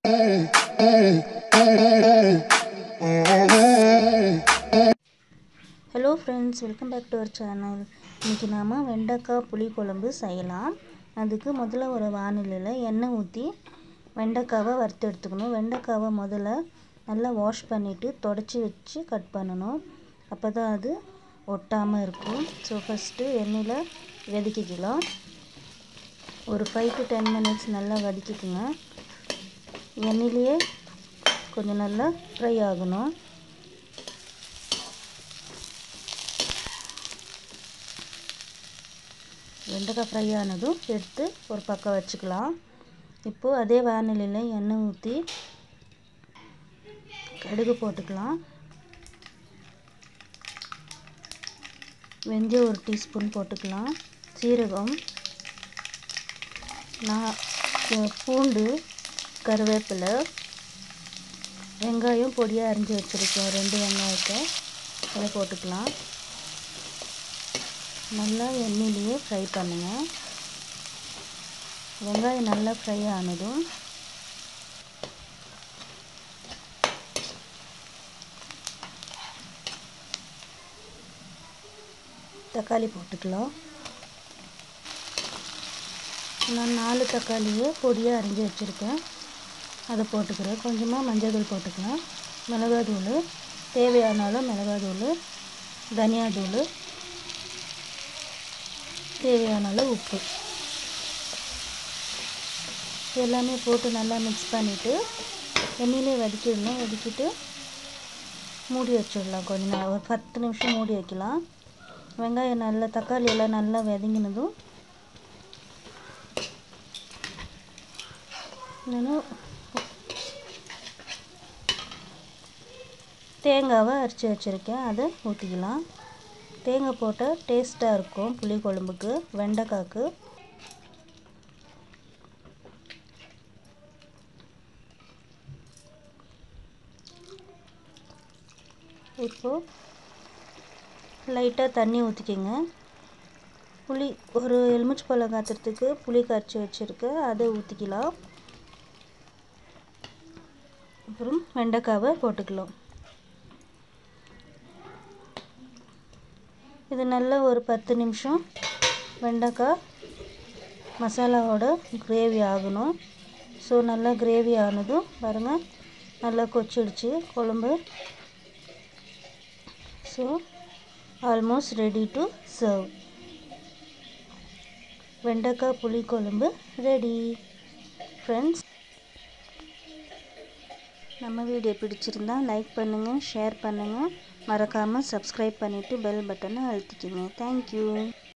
Hello friends, welcome back to our channel. इनकी नाम वेंडक्का पुली कुழம்பு செய்யலாம்। அதுக்கு முதல்ல ஒரு வாணலில எண்ணெய் ஊத்தி வெண்டைக்காவை வறுத்து எடுத்துக்கணும்। வெண்டைக்காவை முதல்ல நல்லா வாஷ் பண்ணிட்டு தொடச்சி வச்சு கட் பண்ணனும்। அப்பதான் அது ஒட்டாம இருக்கும்। சோ ஃபர்ஸ்ட் எண்ணெயில வதக்கிக்கலாம்। ஒரு 5 to 10 minutes நல்லா வதக்கிக்கங்க। எண்ணெயிலே கொஞ்சம் நல்லா ஃப்ரை ஆகணும்। வெண்டைக்காய் ஃப்ரை ஆனதும் எடுத்து ஒரு பக்கம் வச்சுக்கலாம்। இப்போ அதே வாணலில எண்ணெய் ஊத்தி கடுகு போட்டுக்கலாம்। வெந்தயம் 1 டீஸ்பூன் போட்டுக்கலாம்। சீரகம், பூண்டு, கருவேப்பிலை, வெங்காயம் பொடியாக அரிஞ்சு வச்சுருக்கேன் 2 வெங்காயத்தை அதை போட்டுக்கலாம்। நல்லா எண்ணெயிலேயே ஃப்ரை பண்ணுங்க। வெங்காயம் நல்லா ஃப்ரை ஆனதும் தக்காளி போட்டுக்கலாம்। நான் 4 தக்காளியை பொடியாக அரிஞ்சு வச்சுருக்கேன், அதை போட்டுக்கிறேன்। கொஞ்சமாக மஞ்சள் தூள் போட்டுக்கலாம்। மிளகாய்த்தூள் தேவையான அளவு மிளகாய்த்தூள், தனியாத்தூள், தேவையான அளவு உப்பு எல்லாமே போட்டு நல்லா மிக்ஸ் பண்ணிவிட்டு எண்ணெயிலே வதக்கிடணும்। வதக்கிட்டு மூடி வச்சிடலாம்। கொஞ்ச நேரம் ஒரு 10 நிமிஷம் மூடி வைக்கலாம்। வெங்காயம் நல்லா தக்காளி எல்லாம் நல்லா வதங்கினதும் நான் தேங்காவை அரைச்சி வச்சுருக்கேன், அதை ஊற்றிக்கலாம்। தேங்காய் போட்டால் டேஸ்ட்டாக இருக்கும் புளி குழம்புக்கு, வெண்டைக்காய்க்கு। இப்போது லைட்டாக தண்ணி ஊற்றிக்கிங்க। புளி ஒரு எலுமிச்சை பழம் காய்ச்சறதுக்கு புளி கரைச்சி வச்சுருக்கேன், அதை ஊற்றிக்கலாம்। அப்புறம் வெண்டைக்காவை போட்டுக்கலாம்। இது நல்லா ஒரு 10 நிமிஷம் வெண்டைக்காய் மசாலாவோட கிரேவி ஆகணும்। ஸோ நல்லா கிரேவி ஆனதும் பாருங்கள் நல்லா கொச்சிடுச்சு குழம்பு। So almost ready to serve. வெண்டைக்காய் புளி குழம்பு ரெடி ஃப்ரெண்ட்ஸ்। நம்ம வீடியோ பிடிச்சிருந்தா லைக் பண்ணுங்கள், ஷேர் பண்ணுங்கள், மறக்காமல் சப்ஸ்கிரைப் பண்ணிவிட்டு பெல் பட்டனை அழுத்திக்கிங்க। தேங்க்யூ।